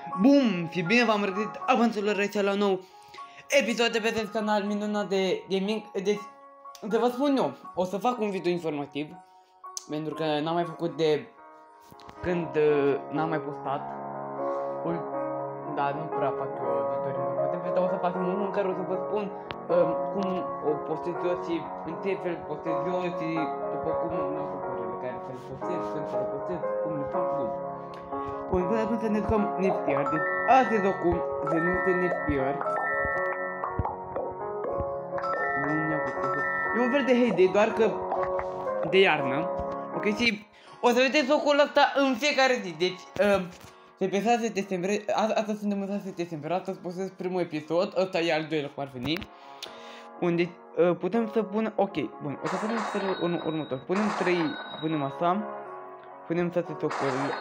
Bum! Și bine v-am regăsit avanțurile rețea la un nou episod de pe acest canal minunat de gaming. Deci, să vă spun eu, o să fac un video informativ, pentru că n-am mai făcut de când n-am mai postat. Da, nu prea fac eu video informativ, dar o să facem unul în care o să vă spun cum o postez eu și în ce fel postez eu și după cum nu știu părere care fel postez, când să le postez, cum le fac eu. Bun, până atunci să ne ducăm Niftier. Deci, astăzi oricum se numește Niftier. E un fel de heyday, doar că de iarnă. Ok, și o să vedeți jocul ăsta în fiecare zi. Deci, de pe 6 decembrie, astăzi suntem în 6 decembrie, astăzi postez primul episod, ăsta e al doilea cum ar veni. Unde putem să punem, ok, bun, o să punem felul următor. Punem 3, punem asta, punem 6 jocuri.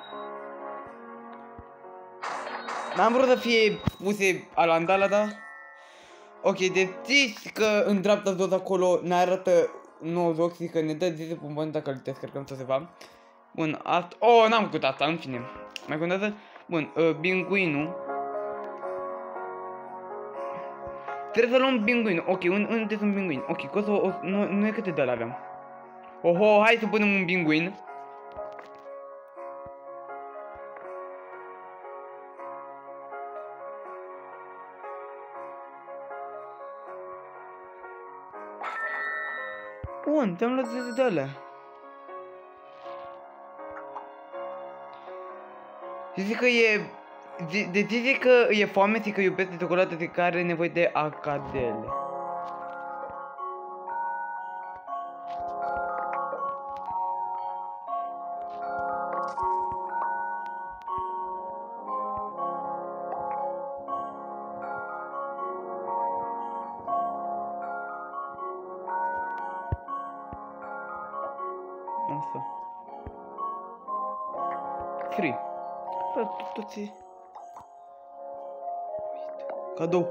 N-am vrut să fie puse alandala, da? Ok, deci știți că în dreapta jos acolo ne arată nou joc și că ne dă 10 bomboane dacă îl descărcăm sau ceva. Bun, asta... Oh, n-am făcut asta, în fine. Mai contează? Bun, binguinul. Trebuie să luăm binguinul. Ok, unde sunt binguini? Ok, că nu e câte de alea aveam. Oho, hai să punem un binguin. Bun, te-am luat de alea. Zici că e... De ce zic că e foame și că iubesc de ciocolată și că are nevoie de acadele? Asta. Free. Bă, toți... Cadou.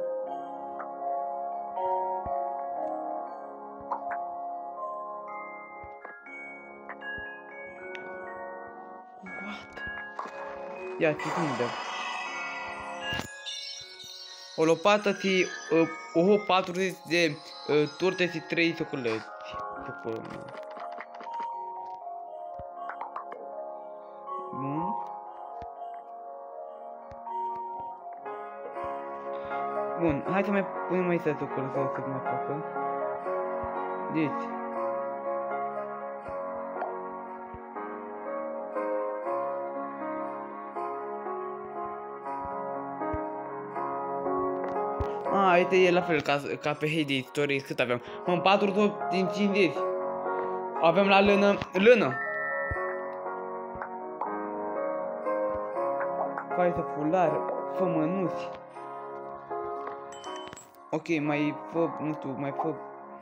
What? Ia, ce cum dă? O lopată și o 40 de turte și 3 ciocolăți. Bun. Bun, hai să mai punem aici ciocolăți să mai facă. Deci. Uite, e la fel ca pe Heyday Stories, cât aveam? Mă, 4 din 50. Avem la lână. Fai fular, fă mănuți. Ok, mai fă, nu știu, mai fă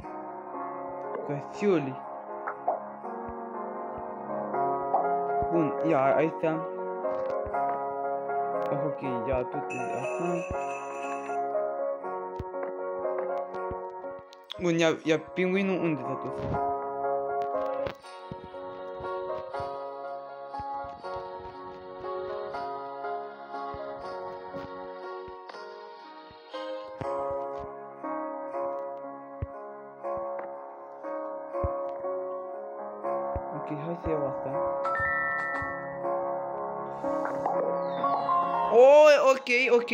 căsiuli. Bun, ia, aici am. Ok, ia tot asta. Bun, ia pinguinul unde s-a dus? Ok, hai să iau asta. Oh, ok.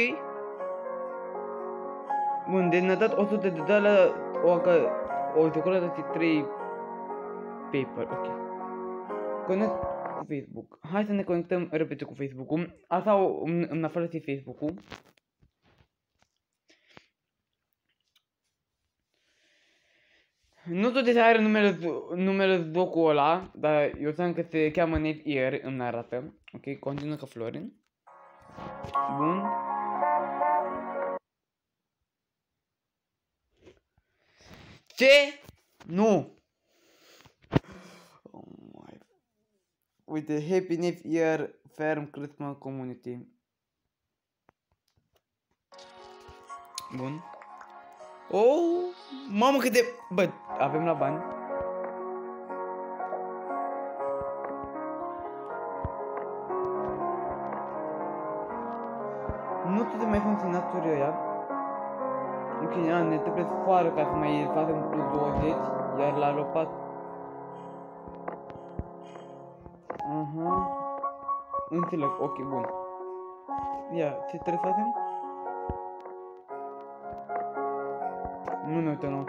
Bun, deci ne-a dat 100 de dolari, o ciocolată și 3 paper, ok. Connect cu Facebook. Hai să ne conectăm repede cu Facebook-ul. Asta în afară de Facebook-ul. Nu știu de ce are numele jocul ăla, dar eu știam că se cheamă Niftier, îmi arată. Ok, continuă ca Florin. Bun. Ce? Nu! Oh my... Uite, Happy Niftier Farm Christmas Community. Bun. Oh, mamă cât de... Bă, avem la bani. Nu știu de mai funcționat ăia. Ok, ne trebuie sfoară ca să mai facem plus 20, iar la lopat... Înțeleg, ok, bun. Ia, ce trebuie să facem? Nu uite, nu.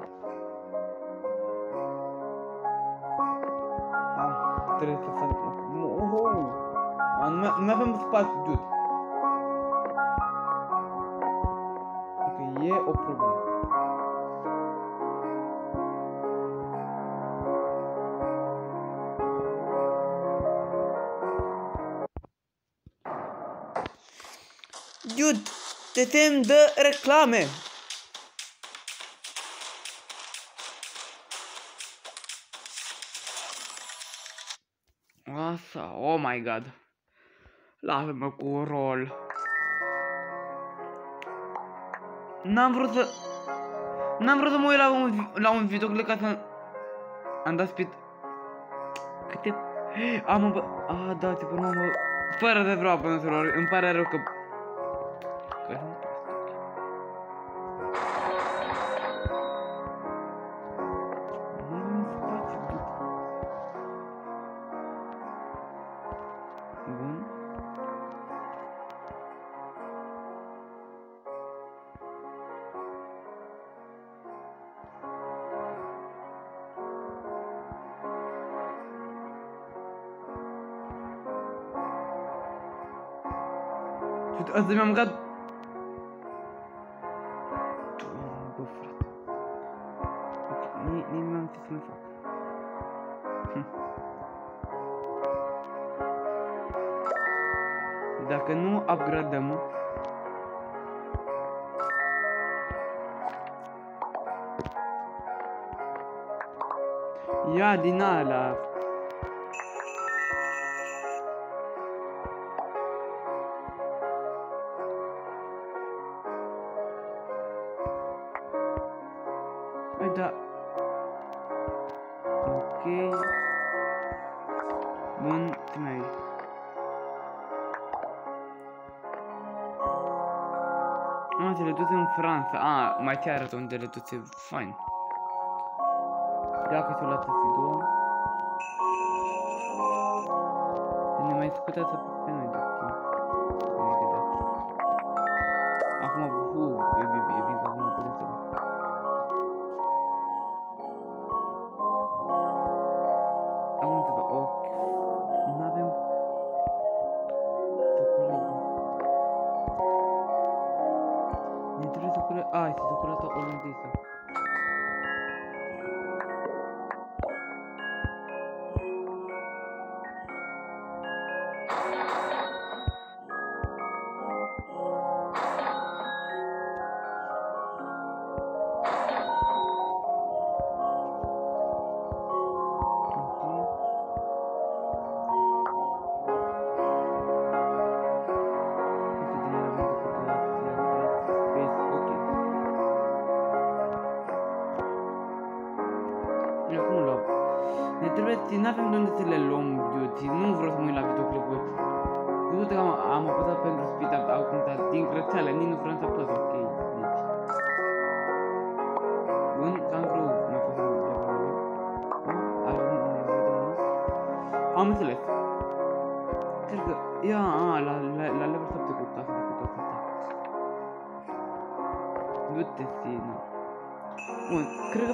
Trebuie să facem... Nu mai avem spațiu, dude. Ok, e o problemă. Dude, te tem de reclame. Asta, oh my god. Lasă-mă cu rol. N-am vrut să mă uit la un videoclip ca să... Am dat speed... Câte... da, tipo, nu am... Fără de vreo apăsător, îmi pare rău că... Bun. Asta mi-am mâncat... Bă, frate. Ok, nici nu am ce să mai fac. Dacă nu upgradăm... Ia din ala... Da. Ok. Bun, ce mai e? Ce le duce în Franța. Mai te arăt unde le duce. Fain. Dacă s-o lată și două. Ne mai scutează pe noi de timp. Acum, e bine că acum putem să... Acum ceva, n-avem... Ne trebuie să cură... este să curată olandeză. N-avem de unde să le luăm, dude. Nu vreau să mă uit la videoclipuri. Du-te că am apăsat pentru speed up acum, dar din grățeală, nici nu vreau să apăs, ok. Deci... Bun, cam greu mai facem level-ul. Ajung nevoie de mult. Am înțeles. Cred că... la level 7 cu casa de cu toată asta. Du-te, ține. Bun, cred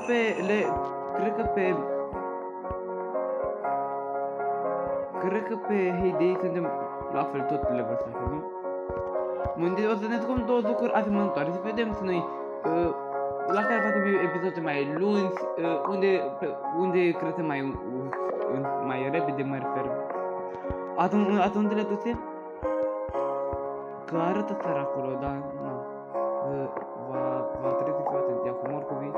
că pe Hay Day suntem la fel tot level 7, nu? Unde o să ne jucăm două lucruri asemănătoare. Să vedem să noi la care facem episoade mai lungi, unde credem mai repede, mă refer. Atunci le duce? Că arată țara acolo, dar nu. Va trebui să fiu atent. Ia cu morcovii.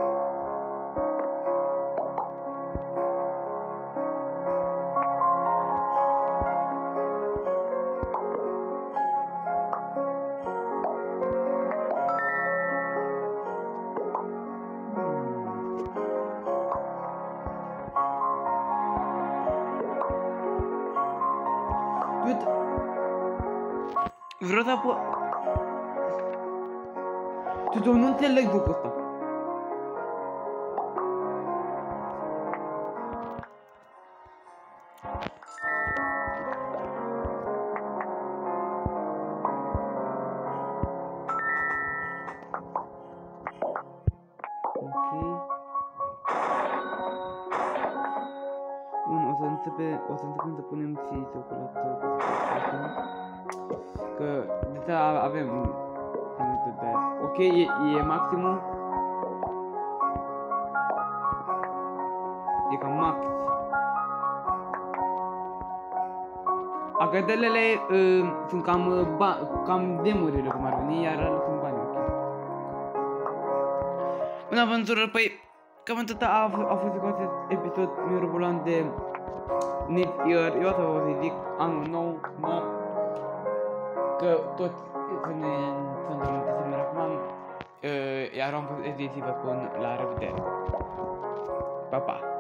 Vreau să Tu nu înțeleg lucrul ăsta. Bun, o să începem să punem și ciocolată. Că deja avem multe de aia. Ok, e maximul. E cam max. Agădelele sunt cam demurile cum ar veni, iar alea sunt bani, ok. În aventură, păi, cam atâta a fost cu acest episod mirobolant de Need Ear. Eu o să vă zic anul nou, că toți suntem în decembrie acum, iar am fost SDC, vă spun la revedere. Pa, pa!